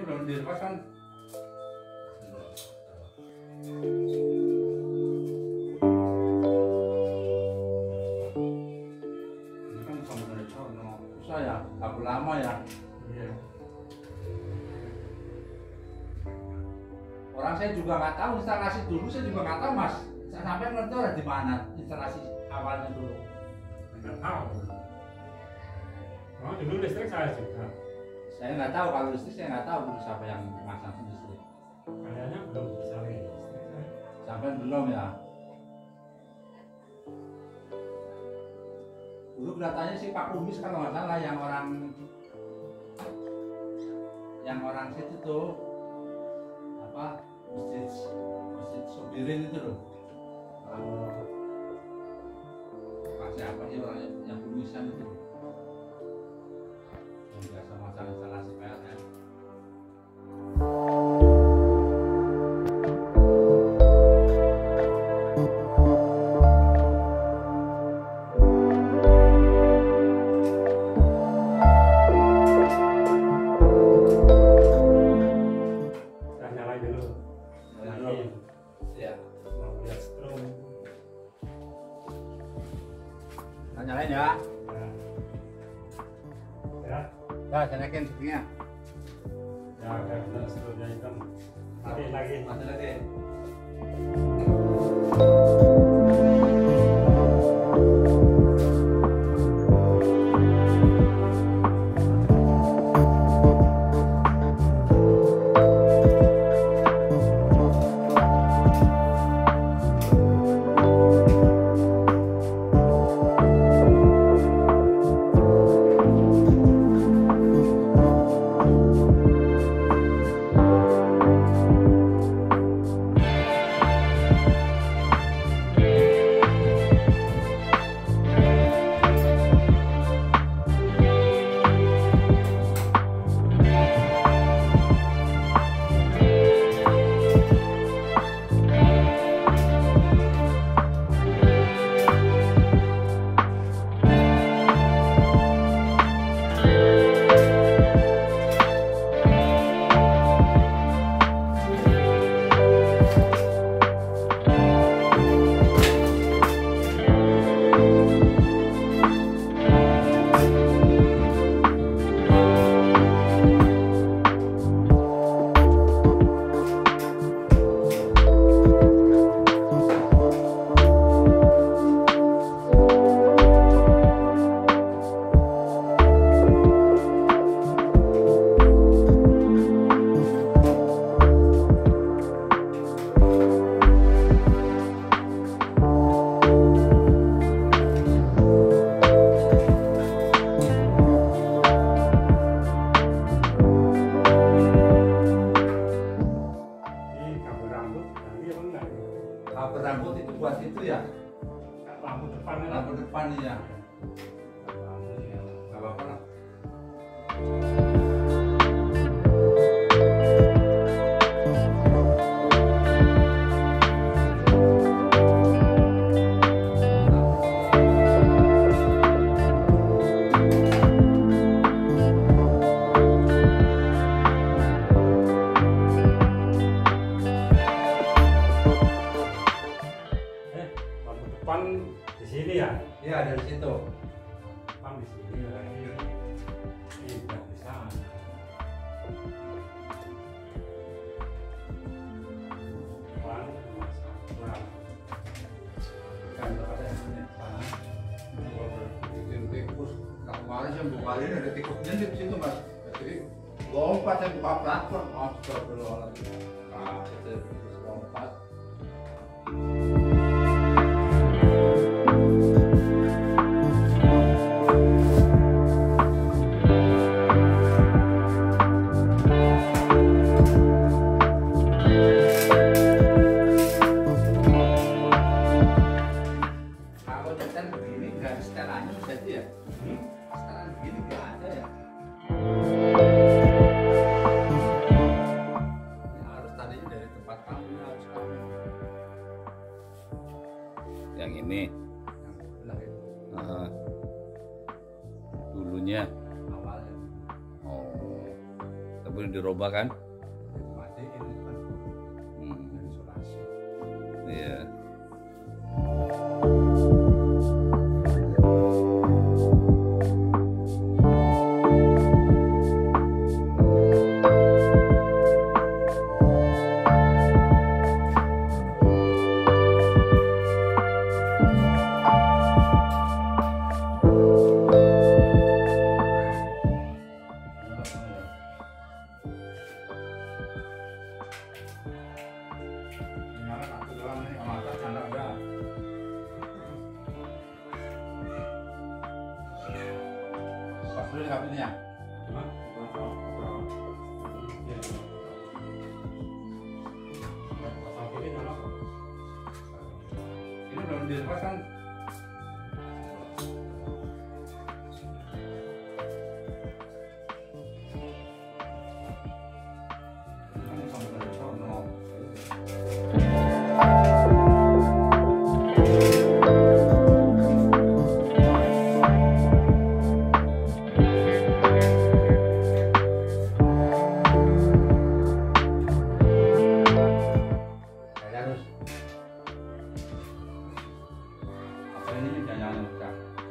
belum dilepas kan. Ini kan kamu dari sono. Susah ya, kabel lama ya. Iya. Orang saya juga nggak tahu instalasi dulu, saya juga nggak tahu mas. Saya sampai ngerti orang di mana instalasi awalnya dulu. Nggak tahu. Oh, dulu listrik saya juga. Saya nggak tahu kalau listrik, saya nggak tahu dulu siapa yang masang listrik. Kayaknya belum bisa listrik. Sampai belum ya. Dulu kelihatannya sih Pak Kumis kalau nggak salah yang orang situ tuh apa masjid Sobirin itu loh. Masih apa sih orangnya yang Kumisan itu? Yang biasa masang instalasi PLN. Nyalain ya. Ya. Ya, saya naikin sepinya. Ya, kayak benar sebelumnya hitam. Mati lagi. Mati lagi. Kabel rambut itu buat itu ya? Lampu depan. Lampu depan ya. Gak apa-apa lah. Lampu depan di sini ya? Iya, dari situ. Depan di sini. Tidak bisa. Depan kurang. Kan ada ini. Bikin tikus. Nah, kemarin saya buka ini ada tikusnya di situ mas. Jadi lompat saya buka platform. Astagfirullahaladzim. Nah, itu tikus lompat. Setelannya jadi ya? Setelan begini nggak ada ya? Ini harus tadinya dari tempat kamu, harus kamu. kemudian dirubah kan. Matiin kan isolasi. Iya. Ini belum dilepas kan? Harus apa ini jangan besar.